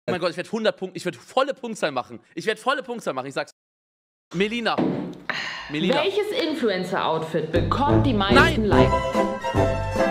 Oh mein Gott, ich werde 100 Punkte, ich werde volle Punktzahl machen. Ich sag's. Melina. Welches Influencer-Outfit bekommt die meisten Likes?